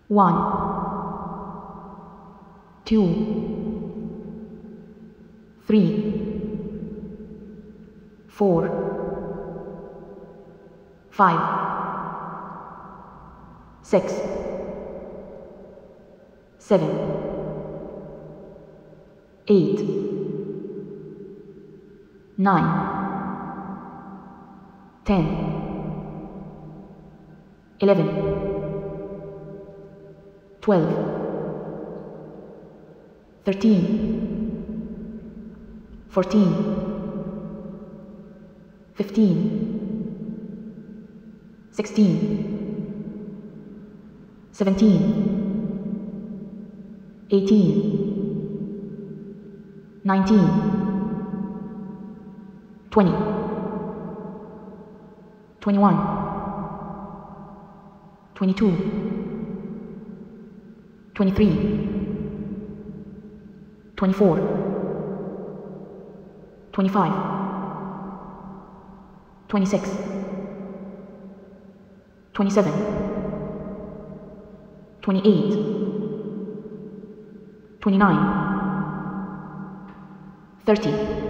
1, 2, 3, 4, 5, 6, 7, 8, 9, 10, 11, 12, 13, 14, 15, 16, 17, 18, 19, 20, 21, 22, 23, 24, 25, 26, 27, 28, 29, 30,